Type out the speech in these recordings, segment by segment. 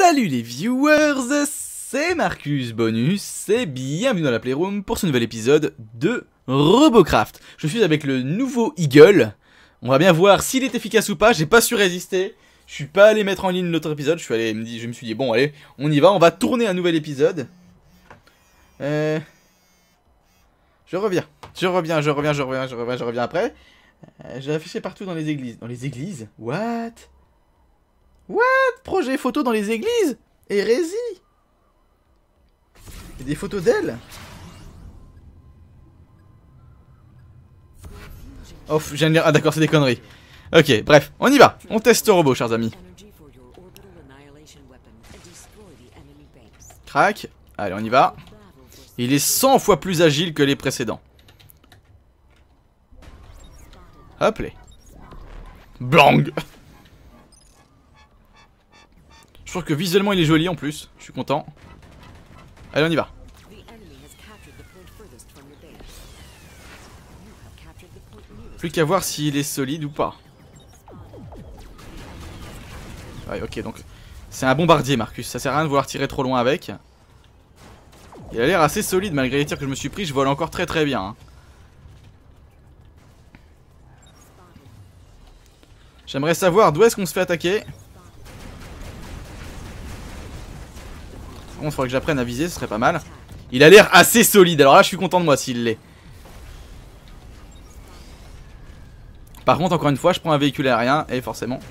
Salut les viewers, c'est Marcus Bonus et bienvenue dans la Playroom pour ce nouvel épisode de Robocraft. Je suis avec le nouveau Eagle. On va bien voir s'il est efficace ou pas, j'ai pas su résister. Je suis pas allé mettre en ligne l'autre épisode, je me suis dit bon allez, on y va, on va tourner un nouvel épisode. Je reviens après. J'ai affiché partout dans les églises. Dans les églises? What? Projet photo dans les églises? Hérésie? Et des photos d'elle? Oh, je viens de lire. Ah d'accord, c'est des conneries. Ok, bref, on y va. On teste ce robot, chers amis. Crac. Allez, on y va. Il est 100 fois plus agile que les précédents. Hop les. Blang. Je trouve que visuellement il est joli en plus. Je suis content. Allez, on y va. Plus qu'à voir s'il est solide ou pas. Ouais, ok, donc c'est un bombardier, Marcus. Ça sert à rien de vouloir tirer trop loin avec. Il a l'air assez solide malgré les tirs que je me suis pris. Je vole encore très très bien. Hein. J'aimerais savoir d'où est-ce qu'on se fait attaquer. Par contre, il faudrait que j'apprenne à viser, ce serait pas mal. Il a l'air assez solide, alors là je suis content de moi s'il l'est. Par contre, encore une fois, je prends un véhicule aérien et forcément...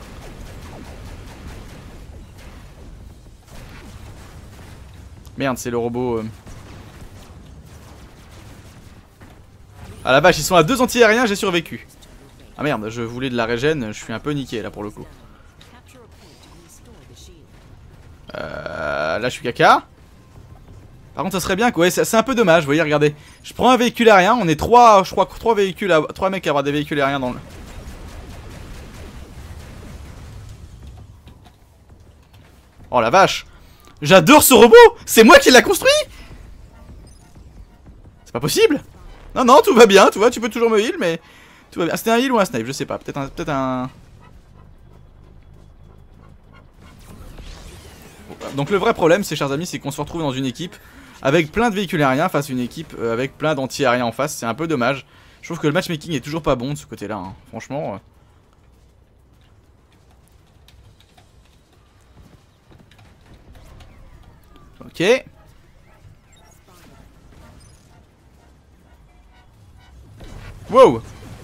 Merde, c'est le robot... Ah la vache, ils sont à 2 anti-aériens, j'ai survécu. Ah merde, je voulais de la régène, je suis un peu niqué là pour le coup. Là je suis caca. Par contre ça serait bien quoi, ouais, c'est un peu dommage, vous voyez, regardez. Je prends un véhicule aérien, on est 3, je crois, 3 mecs à avoir des véhicules aériens dans le... Oh la vache. J'adore ce robot. C'est moi qui l'a construit. C'est pas possible. Non non, tout va bien, tu vois, tu peux toujours me heal mais... Tout va bien. C'était un heal ou un snipe, je sais pas, peut-être un... Donc le vrai problème, c'est, chers amis, c'est qu'on se retrouve dans une équipe avec plein de véhicules aériens face à une équipe avec plein d'anti-aériens en face. C'est un peu dommage. Je trouve que le matchmaking est toujours pas bon de ce côté-là, hein. Franchement. Ok. Wow.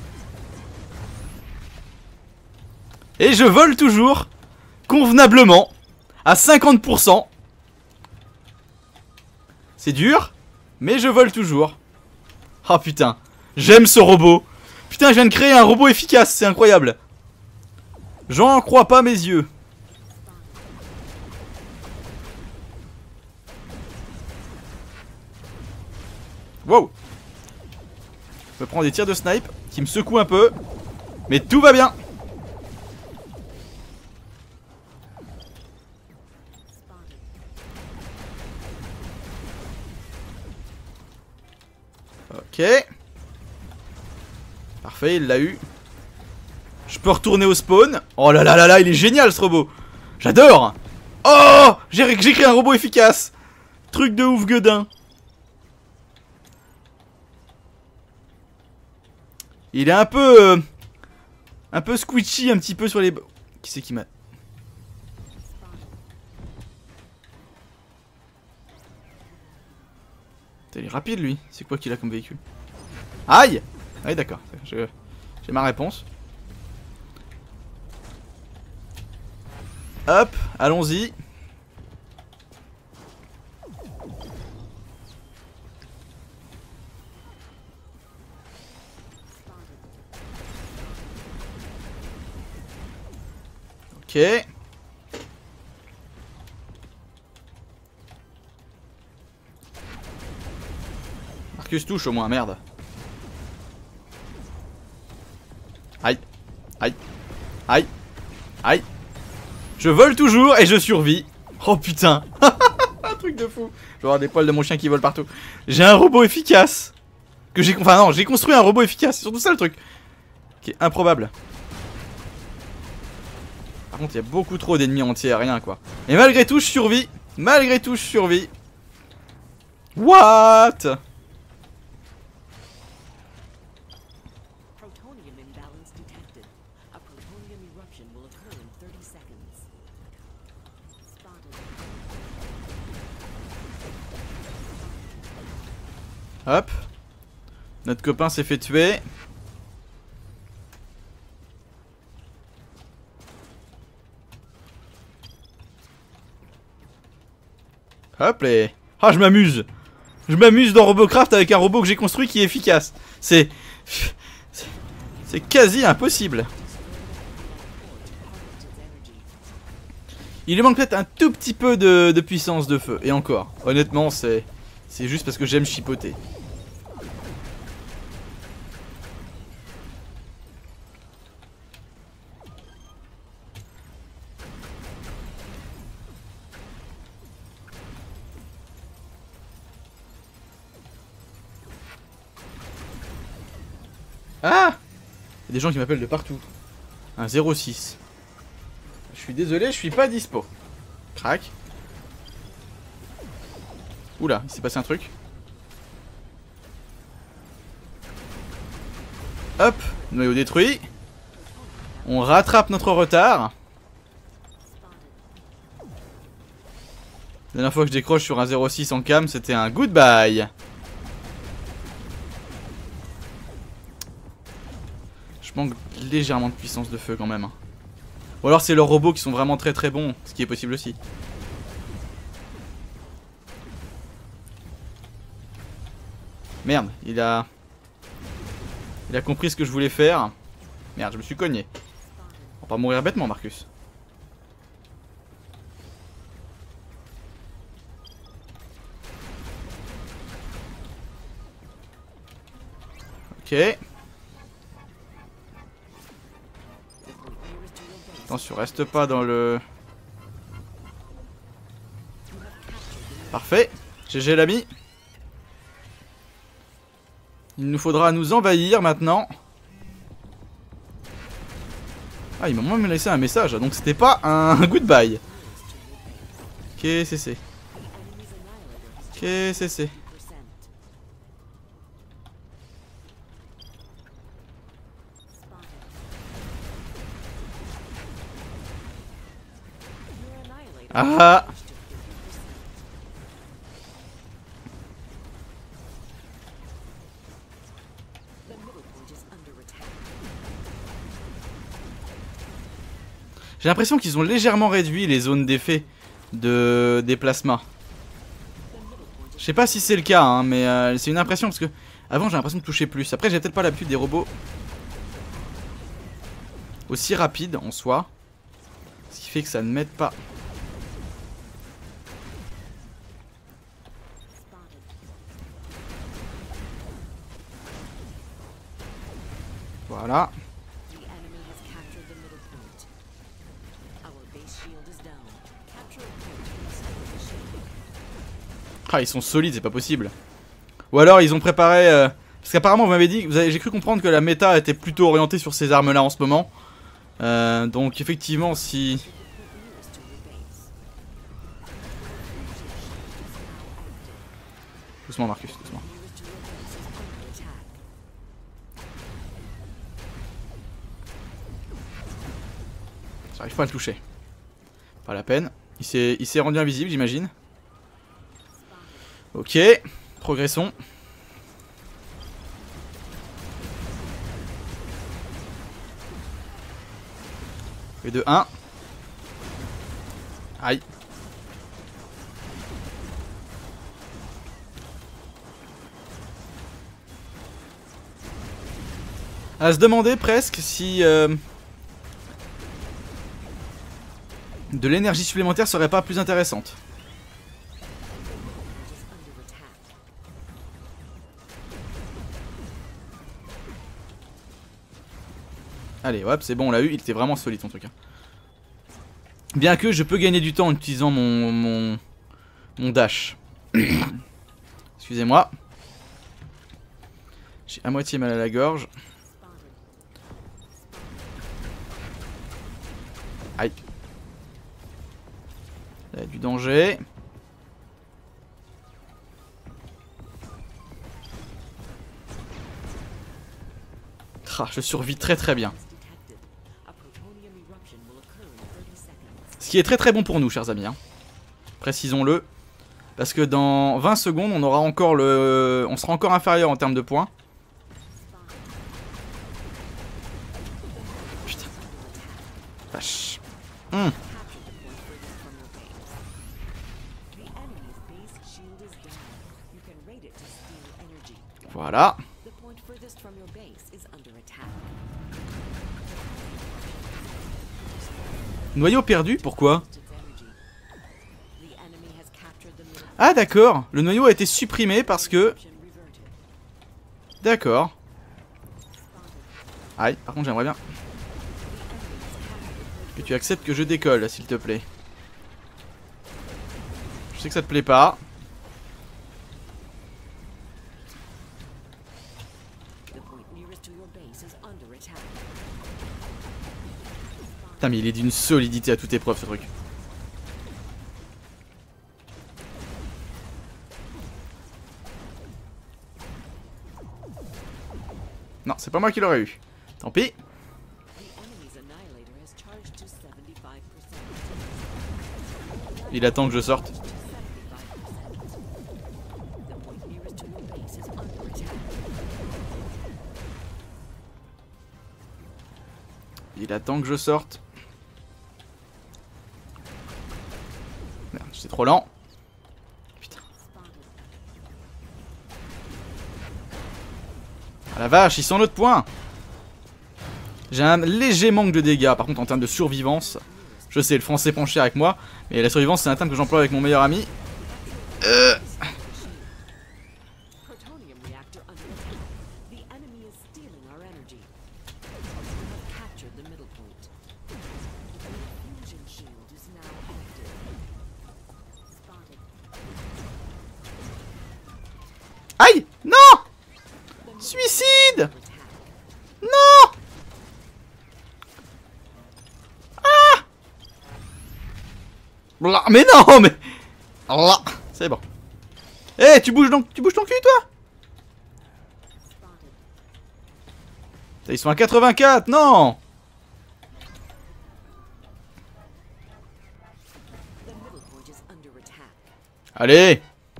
Et je vole toujours convenablement à 50%. C'est dur, mais je vole toujours. Ah putain, j'aime ce robot. Putain, je viens de créer un robot efficace, c'est incroyable. J'en crois pas mes yeux. Wow. Je me prends des tirs de snipe qui me secouent un peu, mais tout va bien. Ok. Parfait, il l'a eu. Je peux retourner au spawn. Oh là là là là, il est génial ce robot. J'adore. Oh, j'ai créé un robot efficace. Truc de ouf gueudin. Il est un peu squishy un petit peu sur les... Qui c'est qui m'a... Il est rapide lui, c'est quoi qu'il a comme véhicule? Aïe! Ah oui d'accord, j'ai ma réponse. Hop, allons-y. Ok. Marcus touche au moins, merde. Aïe. Aïe. Aïe. Aïe. Je vole toujours et je survis. Oh putain. Un truc de fou. Je vais avoir des poils de mon chien qui volent partout. J'ai un robot efficace. Enfin non, j'ai construit un robot efficace. C'est surtout ça le truc. Qui est improbable. Par contre, il y a beaucoup trop d'ennemis anti-aériens, quoi. Et malgré tout, je survis. Malgré tout, je survis. What? Protonium imbalance detected. A protonium eruption will occur in 30 seconds. Spotted. Hop. Notre copain s'est fait tuer. Hop les... Ah, je m'amuse. Je m'amuse dans Robocraft avec un robot que j'ai construit qui est efficace. C'est quasi impossible. Il lui manque peut-être un tout petit peu de puissance de feu. Et encore, honnêtement, c'est juste parce que j'aime chipoter. Ah! Il y a des gens qui m'appellent de partout. Un 06. Je suis désolé, je suis pas dispo. Crac. Oula, il s'est passé un truc. Hop, noyau détruit. On rattrape notre retard. La dernière fois que je décroche sur un 06 en cam, c'était un goodbye. Je manque légèrement de puissance de feu quand même. Ou alors c'est leurs robots qui sont vraiment très très bons, ce qui est possible aussi. Merde, il a compris ce que je voulais faire. Merde, je me suis cogné. On va pas mourir bêtement, Marcus. Ok. Attention, reste pas dans le... Parfait. GG l'ami. Il nous faudra nous envahir maintenant. Ah, il m'a même laissé un message, donc c'était pas un goodbye. KCC. KCC. Ah! J'ai l'impression qu'ils ont légèrement réduit les zones d'effet des plasmas. Je sais pas si c'est le cas, hein, mais c'est une impression parce que avant j'ai l'impression de toucher plus. Après j'ai peut-être pas l'habitude des robots aussi rapides en soi, ce qui fait que ça ne m'aide pas. Voilà. Ah, ils sont solides, c'est pas possible. Ou alors ils ont préparé... parce qu'apparemment vous m'avez dit... J'ai cru comprendre que la méta était plutôt orientée sur ces armes là en ce moment. Donc effectivement si... Doucement Marcus, doucement. J'arrive pas à le toucher. Pas la peine. Il s'est rendu invisible, j'imagine. Ok, progressons. Et de 1. Aïe. À se demander presque si de l'énergie supplémentaire serait pas plus intéressante. Allez, hop, c'est bon, on l'a eu. Il était vraiment solide ton truc. Hein. Bien que je peux gagner du temps en utilisant mon dash. Excusez-moi. J'ai à moitié mal à la gorge. Aïe. Il y a du danger. Ah, je survis très très bien. Ce qui est très très bon pour nous, chers amis. Hein. Précisons-le. Parce que dans 20 secondes, on aura encore le... on sera encore inférieur en termes de points. Putain. Vache. Voilà. Noyau perdu, pourquoi? Ah d'accord, le noyau a été supprimé parce que... D'accord. Aïe, par contre j'aimerais bien que tu acceptes que je décolle, s'il te plaît. Je sais que ça te plaît pas. Putain mais il est d'une solidité à toute épreuve ce truc. Non, c'est pas moi qui l'aurais eu. Tant pis. Il attend que je sorte. Il attend que je sorte. Merde, j'étais trop lent. Putain. Ah la vache, ils sont notre point. J'ai un léger manque de dégâts. Par contre, en termes de survivance, je sais, le français penché avec moi. Mais la survivance, c'est un terme que j'emploie avec mon meilleur ami. Aïe! Non! Suicide! Non! Ah! Blah, mais non, mais... Là, c'est bon. Eh, tu bouges ton cul, toi? Ils sont à 84, non! Allez!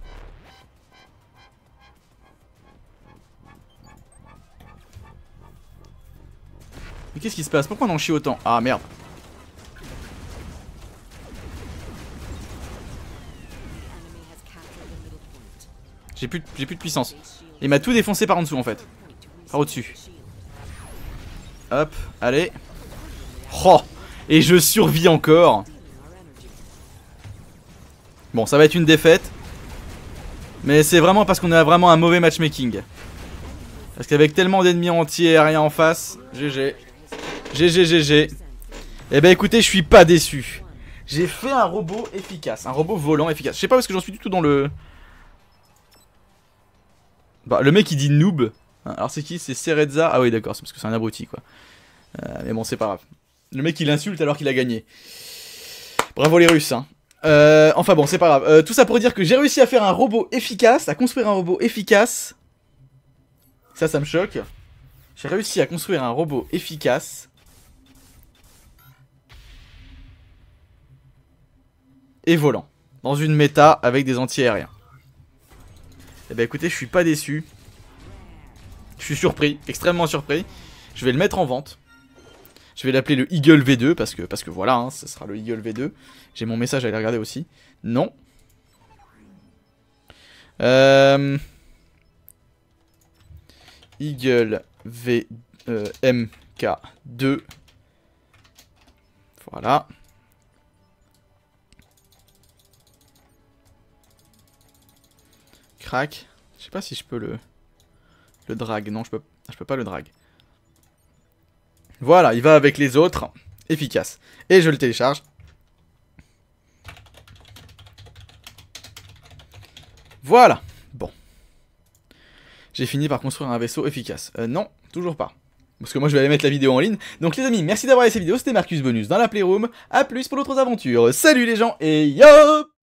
Mais qu'est-ce qui se passe? Pourquoi on en chie autant? Ah merde. J'ai plus de puissance. Il m'a tout défoncé par en dessous en fait. Par au-dessus. Hop, allez. Oh! Et je survis encore. Bon, ça va être une défaite. Mais c'est vraiment parce qu'on a vraiment un mauvais matchmaking. Parce qu'avec tellement d'ennemis entiers et rien en face, GG. GG. Eh ben écoutez, je suis pas déçu. J'ai fait un robot efficace, un robot volant efficace. Je sais pas parce que j'en suis du tout dans le... Bah le mec il dit noob. Alors c'est qui? C'est Cereza. Ah oui d'accord, c'est parce que c'est un abruti quoi. Mais bon c'est pas grave. Le mec il insulte alors qu'il a gagné. Bravo les Russes hein. Enfin bon c'est pas grave. Tout ça pour dire que j'ai réussi à faire un robot efficace, à construire un robot efficace. Ça me choque. J'ai réussi à construire un robot efficace. Et volant. Dans une méta avec des anti-aériens. Eh ben écoutez, je suis pas déçu. Je suis surpris, extrêmement surpris. Je vais le mettre en vente. Je vais l'appeler le Eagle V2 parce que voilà, hein, ce sera le Eagle V2. J'ai mon message à aller regarder aussi. Non. Eagle V MK2. Voilà. Crac. Je sais pas si je peux le drag. Non, je peux pas le drag. Voilà, il va avec les autres. Efficace. Et je le télécharge. Voilà. Bon. J'ai fini par construire un vaisseau efficace. Non, toujours pas. Parce que moi je vais aller mettre la vidéo en ligne. Donc les amis, merci d'avoir regardé cette vidéo, c'était Marcus Bonus dans la Playroom. A plus pour d'autres aventures. Salut les gens et yo!